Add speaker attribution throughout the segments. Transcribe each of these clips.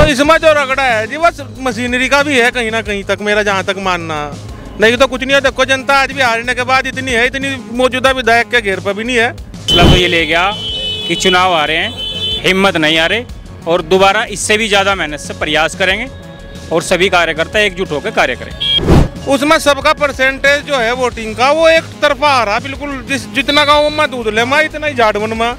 Speaker 1: इसमें जो रगड़ा है जी बस मशीनरी का भी है कहीं ना कहीं तक, मेरा जहाँ तक मानना, नहीं तो कुछ नहीं है। देखो जनता आज भी हारने के बाद इतनी है, इतनी मौजूदा विधायक के घेर पर भी नहीं है।
Speaker 2: मतलब तो ये ले गया कि चुनाव आ रहे हैं, हिम्मत नहीं आ रही और दोबारा इससे भी ज़्यादा मेहनत से प्रयास करेंगे और सभी कार्यकर्ता एकजुट होकर कार्य करें।
Speaker 1: उसमें सबका परसेंटेज जो है वोटिंग का वो एक तरफा आ रहा, बिल्कुल जितना गाँव में दूध ले माँ इतना ही झाड़वन में,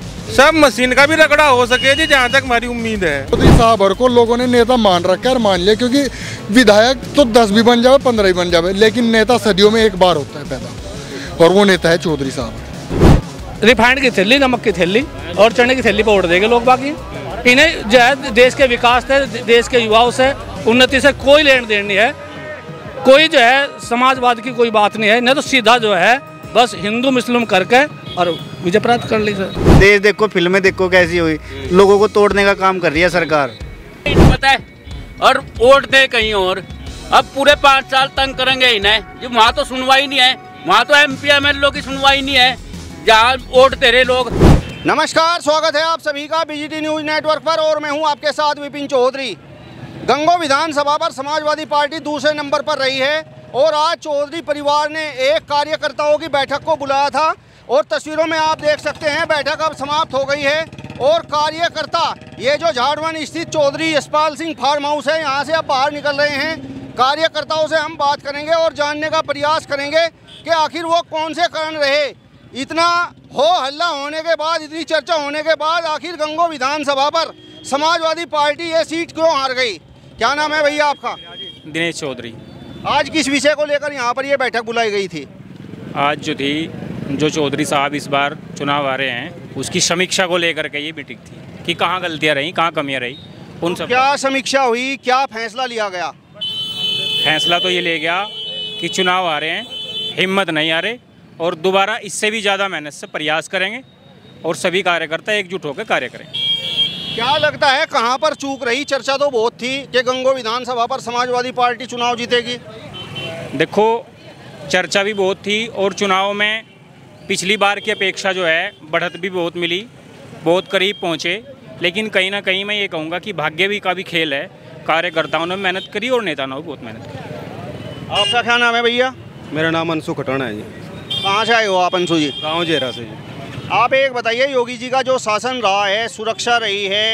Speaker 1: सब मशीन का भी रगड़ा हो सके जी, जहाँ तक हमारी उम्मीद है।
Speaker 3: चौधरी साहब को लोगों ने नेता मान रखा है और मान लिया, क्योंकि विधायक तो 10 भी बन जाए 15 ही बन जाए, लेकिन नेता सदियों में एक बार होता है पैदा, और वो नेता है चौधरी साहब।
Speaker 4: रिफाइंड की थैली, नमक की थैली और चने की थैली पर वोट देंगे लोग। बाकी इन्हें जो है देश के विकास से, देश के युवाओं से, उन्नति से कोई लेन देन नहीं है, कोई जो है समाजवाद की कोई बात नहीं है, नहीं तो सीधा जो है बस हिंदू मुस्लिम करके और विजय प्राप्त कर ली। सर
Speaker 5: देश देखो, फिल्में देखो कैसी हुई, लोगों को तोड़ने का काम कर रही है सरकार,
Speaker 6: पता है, और वोट दे कहीं और। अब पूरे 5 साल तंग करेंगे इन्हें, जब वहाँ तो सुनवाई नहीं है, वहाँ तो MP MLA की सुनवाई नहीं है, जहाँ वोट दे रहे लोग।
Speaker 5: नमस्कार, स्वागत है आप सभी का BGT न्यूज नेटवर्क पर और मैं हूँ आपके साथ विपिन चौधरी। गंगो विधानसभा पर समाजवादी पार्टी दूसरे नंबर पर रही है और आज चौधरी परिवार ने एक कार्यकर्ताओं की बैठक को बुलाया था और तस्वीरों में आप देख सकते हैं बैठक अब समाप्त हो गई है और कार्यकर्ता ये जो झाड़वन स्थित चौधरी यशपाल सिंह फार्म हाउस है, यहाँ से अब बाहर निकल रहे हैं। कार्यकर्ताओं से हम बात करेंगे और जानने का प्रयास करेंगे कि आखिर वो कौन से कारण रहे, इतना हो हल्ला होने के बाद, इतनी चर्चा होने के बाद आखिर गंगो विधानसभा पर समाजवादी पार्टी ये सीट क्यों हार गई। क्या नाम है भैया आपका?
Speaker 2: दिनेश चौधरी।
Speaker 5: आज किस विषय को लेकर यहाँ पर ये बैठक बुलाई गई थी?
Speaker 2: आज जो चौधरी साहब इस बार चुनाव आ रहे हैं उसकी समीक्षा को लेकर के ये मीटिंग थी कि कहाँ गलतियाँ रही, कहाँ कमियाँ रही, उन सब।
Speaker 5: क्या समीक्षा हुई, क्या फैसला लिया गया?
Speaker 2: फैसला तो ये ले गया कि चुनाव आ रहे हैं, हिम्मत नहीं आ रही और दोबारा इससे भी ज़्यादा मेहनत से प्रयास करेंगे और सभी कार्यकर्ता एकजुट होकर कार्य करें।
Speaker 5: क्या लगता है कहाँ पर चूक रही? चर्चा तो बहुत थी कि गंगो विधानसभा पर समाजवादी पार्टी चुनाव जीतेगी।
Speaker 2: देखो, चर्चा भी बहुत थी और चुनाव में पिछली बार की अपेक्षा जो है बढ़त भी बहुत मिली, बहुत करीब पहुँचे, लेकिन कहीं ना कहीं मैं ये कहूँगा कि भाग्य भी का भी खेल है। कार्यकर्ताओं ने मेहनत करी और नेताओं ने बहुत मेहनत करी।
Speaker 5: आपका क्या नाम है भैया?
Speaker 7: मेरा नाम अंशु खटाना है जी।
Speaker 5: कहाँ से आए हो आप अंशु जी?
Speaker 7: गाँव जेरा से जी।
Speaker 5: आप एक बताइए, योगी जी का जो शासन रहा है, सुरक्षा रही है,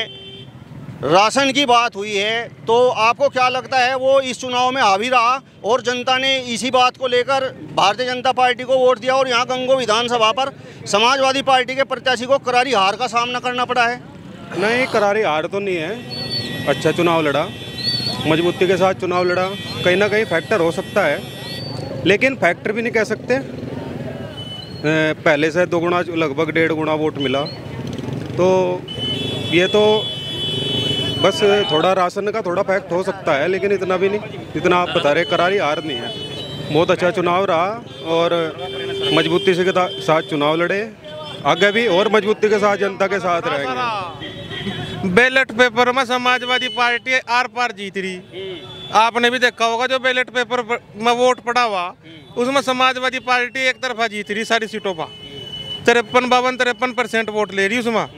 Speaker 5: राशन की बात हुई है, तो आपको क्या लगता है वो इस चुनाव में हावी रहा और जनता ने इसी बात को लेकर भारतीय जनता पार्टी को वोट दिया और यहाँ गंगो विधानसभा पर समाजवादी पार्टी के प्रत्याशी को करारी हार का सामना करना पड़ा है?
Speaker 7: नहीं, करारी हार तो नहीं है, अच्छा चुनाव लड़ा, मजबूती के साथ चुनाव लड़ा। कहीं ना कहीं फैक्टर हो सकता है, लेकिन फैक्टर भी नहीं कह सकते। पहले से 2 गुना, लगभग 1.5 गुना वोट मिला, तो ये तो बस थोड़ा राशन का थोड़ा फैक्ट हो सकता है, लेकिन इतना भी नहीं जितना आप बता रहे। करारी हार नहीं है, बहुत अच्छा चुनाव रहा और मजबूती से के साथ चुनाव लड़े, आगे भी और मजबूती के साथ जनता के साथ रहेंगे।
Speaker 1: बैलेट पेपर में समाजवादी पार्टी आर पार जीत रही, आपने भी देखा होगा जो बैलेट पेपर में वोट पड़ा हुआ उसमें समाजवादी पार्टी एक तरफा जीत रही सारी सीटों पर, 53-53% वोट ले रही उसमें।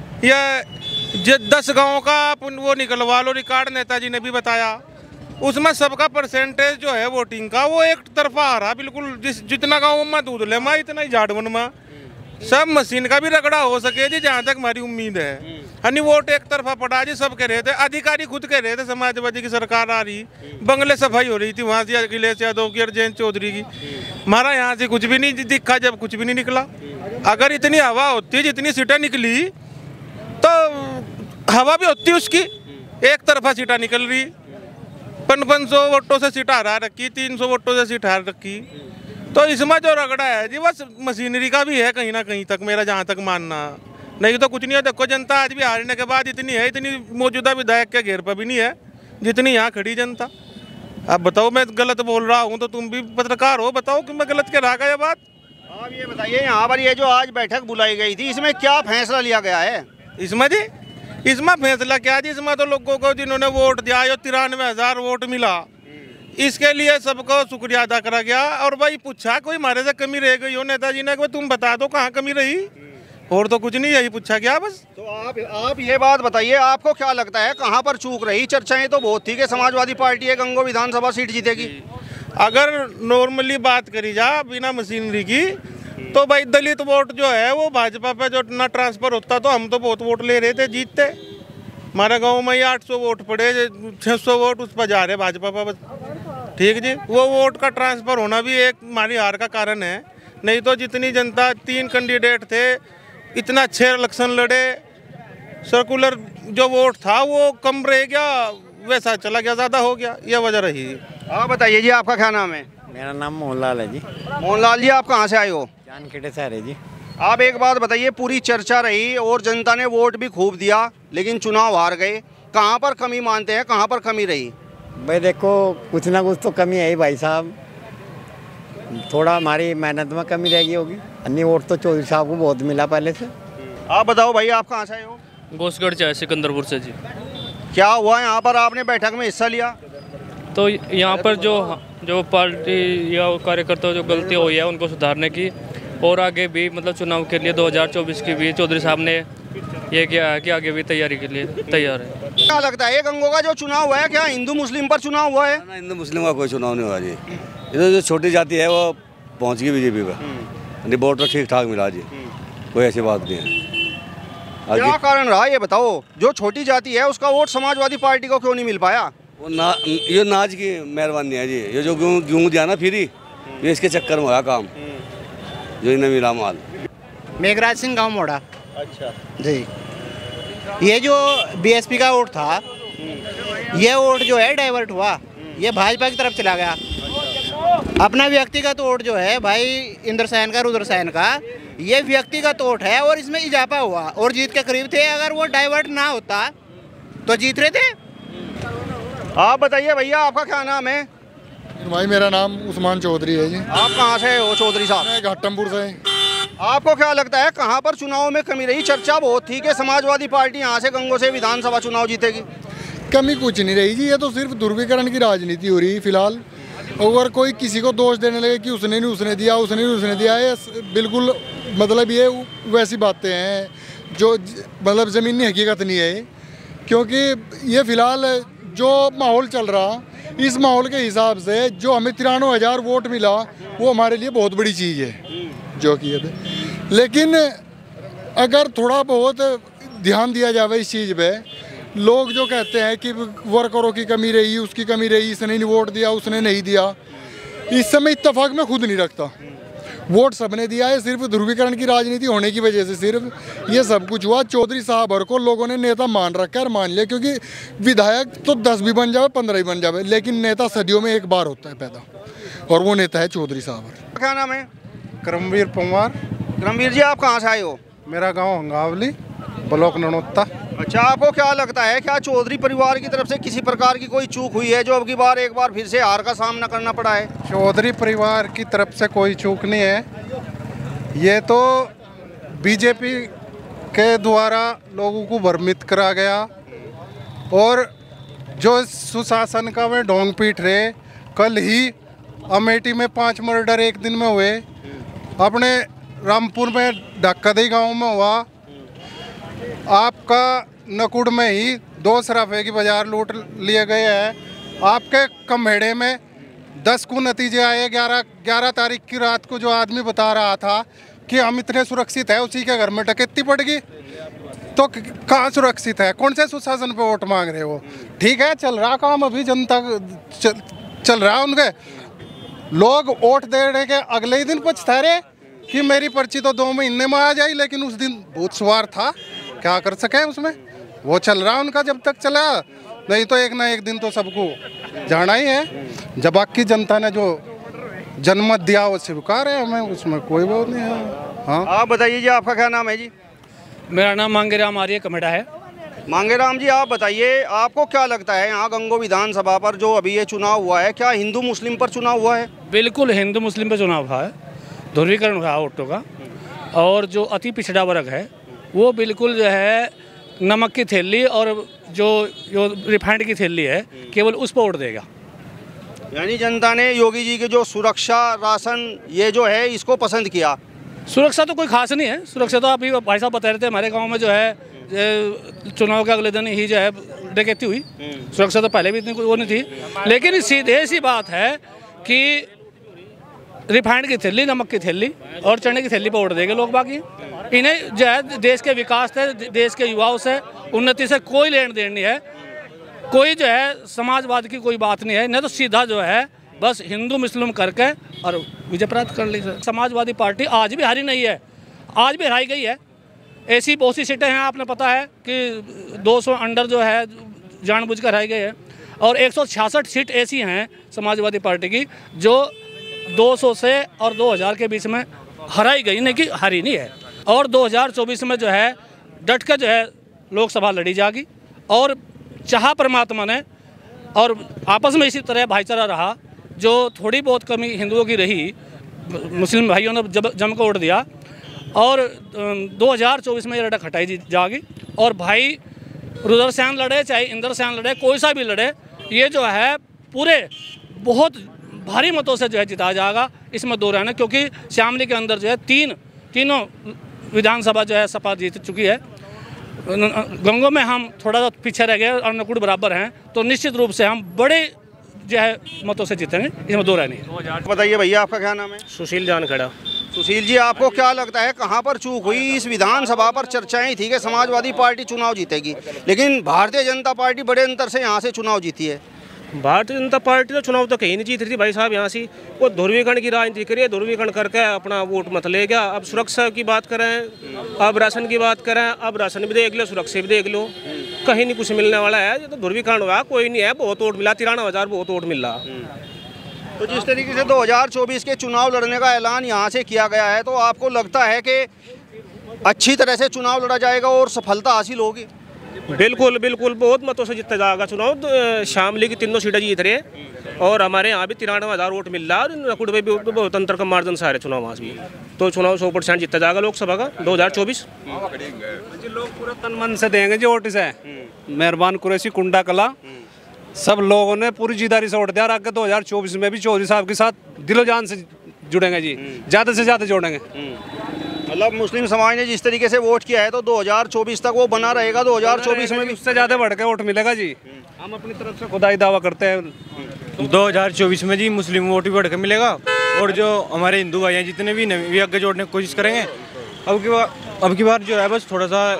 Speaker 1: यह 10 गाँव का वो निकलवा लो रिकॉर्ड, नेताजी ने भी बताया, उसमें सबका परसेंटेज जो है वोटिंग का वो एक तरफा आ रहा, बिल्कुल जितना गाँव में दूध ले माँ इतना ही झाड़वन में, सब मशीन का भी रगड़ा हो सके जी, जहाँ तक हमारी उम्मीद है। हनी वोट एक तरफा पड़ा जी, सब कह रहे थे, अधिकारी खुद कह रहे थे समाजवादी की सरकार आ रही, बंगले सफाई हो रही थी वहाँ से अखिलेश यादव की और जयंत चौधरी की, हमारा यहाँ से कुछ भी नहीं दिखा, जब कुछ भी नहीं निकला। अगर इतनी हवा होती, जितनी सीटें निकली, तो हवा भी होती उसकी, एक तरफा सीटें निकल रही, 500 वोटों से सीट हरा रखी, 300 वोटों से सीट हार रखी, तो इसमें जो रगड़ा है जी बस मशीनरी का भी है कहीं ना कहीं तक, मेरा जहाँ तक मानना, नहीं तो कुछ नहीं है। देखो जनता आज भी हारने के बाद इतनी है, इतनी मौजूदा विधायक के घेर पर भी नहीं है जितनी यहाँ खड़ी जनता। अब बताओ मैं गलत बोल रहा हूँ तो तुम भी पत्रकार हो, बताओ कि मैं गलत कह रहा है ये बात।
Speaker 5: आप ये बताइए, यहाँ पर ये जो आज बैठक बुलाई गई थी, इसमें क्या फैसला लिया गया है?
Speaker 1: इसमें जी, इसमें फैसला क्या जी, इसमें तो लोगों को जिन्होंने वोट दिया, 93,000 वोट मिला, इसके लिए सबको शुक्रिया अदा करा गया। और भाई पूछा कोई हमारे से कमी रह गई हो नेताजी ने, तुम बता दो कहाँ कमी रही, और तो कुछ नहीं, यही पूछा क्या बस।
Speaker 5: तो आप ये बात बताइए, आपको क्या लगता है कहाँ पर चूक रही? चर्चाएं तो बहुत थी कि समाजवादी पार्टी है गंगो विधानसभा सीट जीतेगी।
Speaker 1: अगर नॉर्मली बात करी जा बिना मशीनरी की, तो भाई दलित वोट जो है वो भाजपा पे जो ना ट्रांसफर होता तो हम तो बहुत वोट ले रहे थे, जीतते। हमारे गांव में ही 800 वोट पड़े, 600 वोट उस पर जा रहे भाजपा पर बस। ठीक जी, वो वोट का ट्रांसफर होना भी एक हमारी हार का कारण है। नहीं तो जितनी जनता, 3 कैंडिडेट थे, इतना अच्छे इलेक्शन लड़े, सर्कुलर जो वोट था वो कम रह गया, वैसा चला गया, ज़्यादा हो गया, यह वजह रही।
Speaker 5: आप बताइए जी, आपका क्या नाम है?
Speaker 8: मेरा नाम मोहनलाल है जी।
Speaker 5: मोहनलाल जी, आप कहाँ से आए हो?
Speaker 8: जानखेड़े से आ रहे जी।
Speaker 5: आप एक बात बताइए, पूरी चर्चा रही और जनता ने वोट भी खूब दिया लेकिन चुनाव हार गए, कहाँ पर कमी मानते हैं, कहाँ पर कमी रही?
Speaker 8: भाई देखो, कुछ ना कुछ तो कमी है ही भाई साहब, थोड़ा हमारी मेहनत में कमी रह गई होगी। अन्य वोट तो चौधरी साहब को बहुत मिला पहले से।
Speaker 5: आप बताओ भाई, आप कहाँ से आए हो?
Speaker 4: घोषगढ़ से सिकंदरपुर से जी।
Speaker 5: क्या हुआ यहाँ पर, आपने बैठक में हिस्सा लिया?
Speaker 4: तो यहाँ पर जो पार्टी या कार्यकर्ता जो गलतियाँ हुई है उनको सुधारने की, और आगे भी मतलब चुनाव के लिए 2024 की भी चौधरी साहब ने ये किया है कि आगे भी तैयारी के लिए तैयार है।
Speaker 5: क्या लगता है, ये गंगो का जो चुनाव हुआ है, क्या हिंदू मुस्लिम पर चुनाव हुआ है?
Speaker 9: हिंदू मुस्लिम का कोई चुनाव नहीं हुआ जी। इधर जो छोटी जाति है वो पहुंच गई बीजेपी पर, वोट तो ठीक ठाक मिला जी, कोई ऐसी बात नहीं है।
Speaker 5: क्या कारण रहा ये बताओ, जो छोटी जाति है उसका वोट समाजवादी पार्टी को क्यों नहीं मिल पाया?
Speaker 9: वो ये नाज की मेहरबानी है जी, ये जो गेहूँ दिया ना फ्री, ये इसके चक्कर में हुआ काम, जो इन्हें मिला माल।
Speaker 10: मेघराज सिंह गाँव मोड़ा।
Speaker 5: अच्छा
Speaker 10: जी, ये जो बीएसपी का वोट था, ये वोट जो है डाइवर्ट हुआ, ये भाजपा की तरफ चला गया। अपना व्यक्तिगत वोट जो है भाई इंद्रसेन का, रुद्रसेन का, ये व्यक्तिगत वोट है और इसमें इजाफा हुआ और जीत के करीब थे। अगर वो डाइवर्ट ना होता तो जीत रहे थे।
Speaker 5: आप बताइए भैया, आपका क्या नाम है?
Speaker 3: भाई मेरा नाम उस्मान चौधरी है जी।
Speaker 5: आप कहाँ से हो चौधरी साहब?
Speaker 3: मैं घाटमपुर से।
Speaker 5: आपको क्या लगता है कहाँ पर चुनाव में कमी रही? चर्चा बहुत थी कि समाजवादी पार्टी यहाँ से गंगो से विधानसभा चुनाव जीतेगी।
Speaker 3: कमी कुछ नहीं रही जी, ये तो सिर्फ ध्रुवीकरण की राजनीति हो रही है फिलहाल। अगर कोई किसी को दोष देने लगे कि उसने नहीं उसने दिया, उसने नहीं उसने दिया, ये बिल्कुल मतलब ये वैसी बातें हैं जो मतलब ज़मीनी हकीकत नहीं है। क्योंकि ये फिलहाल जो माहौल चल रहा, इस माहौल के हिसाब से जो हमें 93,000 वोट मिला वो हमारे लिए बहुत बड़ी चीज़ है जो कि है। लेकिन अगर थोड़ा बहुत ध्यान दिया जाए इस चीज़ पे, लोग जो कहते हैं कि वर्करों की कमी रही, उसकी कमी रही, इसने नहीं वोट दिया, उसने नहीं दिया, इस समय इत्तेफाक में खुद नहीं रखता। वोट सबने दिया है, सिर्फ ध्रुवीकरण की राजनीति होने की वजह से सिर्फ ये सब कुछ हुआ। चौधरी साहब और को लोगों ने नेता मान रखा है, मान लिया, क्योंकि विधायक तो 10 भी बन जावे, 15 ही बन जावे, लेकिन नेता सदियों में एक बार होता है पैदा, और वो नेता है चौधरी साहब।
Speaker 5: क्या नाम है?
Speaker 11: करमवीर पंवार।
Speaker 5: करमवीर जी, आप कहाँ से आए हो?
Speaker 11: मेरा गांव हंगावली, ब्लॉक ननोत्ता।
Speaker 5: अच्छा, आपको क्या लगता है, क्या चौधरी परिवार की तरफ से किसी प्रकार की कोई चूक हुई है जो अब की बार एक बार फिर से हार का सामना करना पड़ा है?
Speaker 11: चौधरी परिवार की तरफ से कोई चूक नहीं है, ये तो बीजेपी के द्वारा लोगों को भ्रमित करा गया, और जो सुशासन का वे ढोंग पीट रहे। कल ही अमेठी में 5 मर्डर एक दिन में हुए, अपने रामपुर में ढक्कदई गांव में हुआ, आपका नकुड़ में ही 2 सराफे की बाजार लूट लिए गए हैं। आपके कम्हेड़े में 10 को नतीजे आए। 11 तारीख की रात को जो आदमी बता रहा था कि हम इतने सुरक्षित है, उसी के घर में डकैती पड़ गई। तो कहाँ सुरक्षित है? कौन से सुशासन पे वोट मांग रहे हो? ठीक है, चल रहा काम, अभी जनता चल रहा उनके, लोग वोट देने के अगले ही दिन पछता रहे कि मेरी पर्ची तो 2 महीने में आ जाए, लेकिन उस दिन भूत सवार था, क्या कर सके उसमें। वो चल रहा उनका जब तक चला, नहीं तो एक ना एक दिन तो सबको जाना ही है। जब बाकी जनता ने जो जनमत दिया वो स्वीकार है, हमें उसमें कोई वो नहीं है। हाँ,
Speaker 5: आप बताइए जी, आपका क्या नाम है जी?
Speaker 4: मेरा नाम मांगेराम आर्य कमेटा है।
Speaker 5: मांगेराम जी, आप बताइए, आपको क्या लगता है यहाँ गंगो विधानसभा पर जो अभी ये चुनाव हुआ है, क्या हिंदू मुस्लिम पर चुनाव हुआ है?
Speaker 4: बिल्कुल हिंदू मुस्लिम पर चुनाव हुआ है, ध्रुवीकरण हुआ वोटों का। और जो अति पिछड़ा वर्ग है वो बिल्कुल जो है नमक की थैली और जो रिफाइंड की थैली है, केवल उस पर वोट देगा।
Speaker 5: यानी जनता ने योगी जी के जो सुरक्षा, राशन, ये जो है इसको पसंद किया।
Speaker 4: सुरक्षा तो कोई खास नहीं है। सुरक्षा तो अभी भाई साहब बता रहे थे, हमारे गांव में जो है चुनाव के अगले दिन ही जो है डकैती हुई। सुरक्षा तो पहले भी इतनी वो नहीं थी, लेकिन सीधे सी बात है कि रिफाइंड की थैली, नमक की थैली और चने की थैली पर वोट देंगे लोग। बाकी इन्हें जो है देश के विकास से, देश के युवाओं से, उन्नति से कोई लेन देन नहीं है। कोई जो है समाजवाद की कोई बात नहीं है, नहीं तो सीधा जो है बस हिंदू मुस्लिम करके और विजय प्राप्त कर ली। समाजवादी पार्टी आज भी हारी नहीं है, आज भी हराई गई है। ऐसी बहुत सी सीटें हैं, आपने पता है कि 200 अंडर जो है जानबूझकर हराई गई है, और 166 सीट ऐसी हैं समाजवादी पार्टी की जो 200 से और 2000 के बीच में हराई गई, नहीं कि हारी नहीं है। और 2024 में जो है डट के जो है लोकसभा लड़ी जाएगी, और चाहा परमात्मा ने और आपस में इसी तरह भाईचारा रहा। जो थोड़ी बहुत कमी हिंदुओं की रही, मुस्लिम भाइयों ने जम को वोट दिया, और 2024 में ये लड़ाई हटाई जाएगी। और भाई रुद्रसेन लड़े चाहे इंद्रसेन लड़े, कोई सा भी लड़े, ये जो है पूरे बहुत भारी मतों से जो है जिताया जाएगा, इसमें दो रहना। क्योंकि शामली के अंदर जो है तीनों विधानसभा जो है सपा जीत चुकी है। गंगों में हम थोड़ा सा पीछे रह गए और नकुड़ बराबर हैं, तो निश्चित रूप से हम बड़े जो है मतों से जीतेंगे, इसमें दो रहनी है।
Speaker 5: बताइए भैया, आपका क्या नाम है?
Speaker 12: सुशील जान खड़ा।
Speaker 5: सुशील जी, आपको क्या लगता है कहाँ पर चूक हुई? इस विधानसभा पर चर्चाएं थी कि समाजवादी पार्टी चुनाव जीतेगी, लेकिन भारतीय जनता पार्टी बड़े अंतर से यहाँ से चुनाव जीती है।
Speaker 12: भारतीय जनता पार्टी तो चुनाव तो कहीं नहीं जीत रही थी भाई साहब। यहाँ से वो ध्रुवीकरण की राजनीति करिए, ध्रुवीकरण करके अपना वोट मत ले गया। अब सुरक्षा की बात करें, अब राशन की बात करें, अब राशन भी देख लो, सुरक्षा भी देख लो, कहीं नहीं कुछ मिलने वाला है। ये तो ध्रुवीकरण हुआ, कोई नहीं है। बहुत वोट मिला, 93,000 बहुत वोट मिला।
Speaker 5: तो जिस तरीके से 2024 के चुनाव लड़ने का ऐलान यहाँ से किया गया है, तो आपको लगता है कि अच्छी तरह से चुनाव लड़ा जाएगा और सफलता हासिल होगी?
Speaker 12: बिल्कुल बिल्कुल, बहुत मतों से जीता जाएगा चुनाव। शामली की तीनों सीटें जीत रहे, और हमारे यहाँ भी 93,000 वोट मिल रहा है, और नकुड़ में भी बहुत अंतर का मार्जिन से आ रहे चुनाव। आज भी तो चुनाव 100% जीता जाएगा लोकसभा का 2024।
Speaker 13: लोग पूरा तन मन से देंगे जो वोट से। मेहरबान कुरैशी, कुंडा कला, सब लोगों ने पूरी जीदारी से वोट दिया। आगे 2024 में भी चौधरी साहब के साथ दिलो जान से जुड़ेंगे जी, ज़्यादा से ज़्यादा जोड़ेंगे।
Speaker 5: मतलब मुस्लिम समाज ने जिस तरीके से वोट किया है, तो 2024 तक वो बना रहेगा। 2024 में भी
Speaker 13: उससे ज़्यादा बढ़ के वोट मिलेगा जी। हम अपनी तरफ से खुदाई दावा करते हैं
Speaker 14: 2024 में जी मुस्लिम वोट भी बढ़ के मिलेगा, और जो हमारे हिंदू भाई हैं जितने भी आगे जोड़ने की कोशिश करेंगे। अब की बार जो है बस थोड़ा सा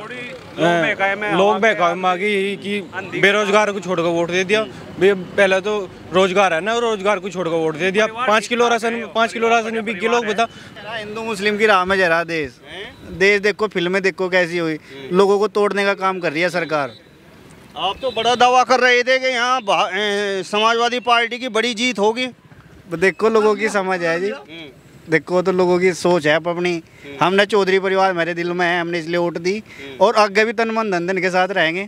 Speaker 14: लोग बहकावे में आ गई कि बेरोजगार को छोड़कर वोट दे दिया। पहले तो रोजगार है ना, रोजगार को छोड़कर वोट दे दिया। 5 किलो राशन में बिक गए लोग। बता,
Speaker 10: हिंदू मुस्लिम की राह में जा रहा देश देखो, फिल्में देखो कैसी हुई, लोगों को तोड़ने का काम कर रही है सरकार।
Speaker 5: आप तो बड़ा दावा कर रहे थे कि यहाँ समाजवादी पार्टी की बड़ी जीत होगी।
Speaker 10: देखो लोगों की समझ है जी, देखो तो लोगों की सोच है अपनी। हमने चौधरी परिवार मेरे दिल में है, हमने इसलिए वोट दी, और आगे भी तन मन धन के साथ रहेंगे।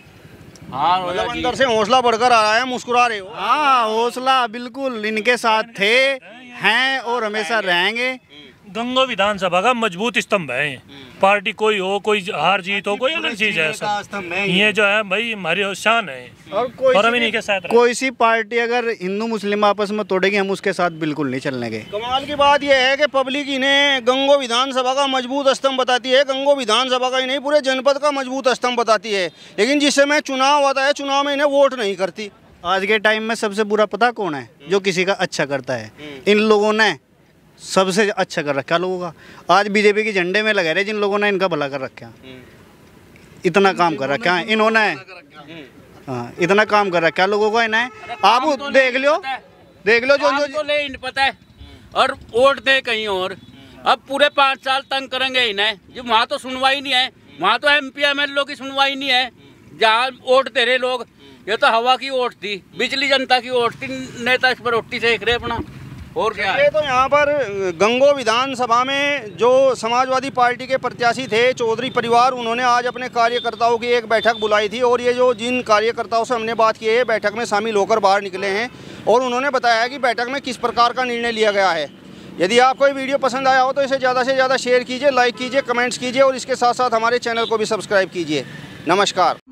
Speaker 5: मतलब अंदर से हौसला बढ़कर आ रहा है, मुस्कुरा रहे हो?
Speaker 10: हाँ, हौसला बिल्कुल इनके साथ थे, हैं और हमेशा रहेंगे।
Speaker 15: गंगो विधानसभा का मजबूत स्तंभ है। पार्टी कोई हो, कोई हार जीत हो, कोई अलग चीज है, सब ये जो है भाई हमारी शान है। और हम इन्हीं के साथ
Speaker 10: कोई सी पार्टी अगर हिंदू मुस्लिम आपस में तोड़ेगी, हम उसके साथ बिल्कुल नहीं चलने के।
Speaker 5: कमाल की बात यह है कि पब्लिक इन्हें गंगो विधानसभा का मजबूत स्तंभ बताती है। गंगो विधानसभा का ही नहीं, पूरे जनपद का मजबूत स्तंभ बताती है। लेकिन जिस समय चुनाव आता है, चुनाव में इन्हें वोट नहीं करती।
Speaker 10: आज के टाइम में सबसे बुरा पता कौन है? जो किसी का अच्छा करता है। इन लोगों ने सबसे अच्छा कर रखा लोगों का। आज बीजेपी के झंडे में लगा रहे जिन लोगों ने इनका भला कर रखा, इतना काम कर रखा है इन्होंने। हाँ, इतना काम कर रखा लोगों को इन्हें। आप देख लो जो
Speaker 6: ले इन पता है, और वोट दे कहीं और। अब पूरे 5 साल तंग करेंगे इन्हें, जो वहाँ तो सुनवाई नहीं है। वहाँ तो MP MLA की सुनवाई नहीं है, जहाँ वोट दे रहे लोग। ये तो हवा की वोट थी, बिजली जनता की वोट थी। नेता इस पर रोटी सेक रहे अपना, और क्या है?
Speaker 5: तो यहाँ पर गंगो विधानसभा में जो समाजवादी पार्टी के प्रत्याशी थे चौधरी परिवार, उन्होंने आज अपने कार्यकर्ताओं की एक बैठक बुलाई थी, और ये जो जिन कार्यकर्ताओं से हमने बात की है, बैठक में शामिल होकर बाहर निकले हैं, और उन्होंने बताया है कि बैठक में किस प्रकार का निर्णय लिया गया है। यदि आपको ये वीडियो पसंद आया हो तो इसे ज़्यादा से ज़्यादा शेयर कीजिए, लाइक कीजिए, कमेंट्स कीजिए, और इसके साथ साथ हमारे चैनल को भी सब्सक्राइब कीजिए। नमस्कार।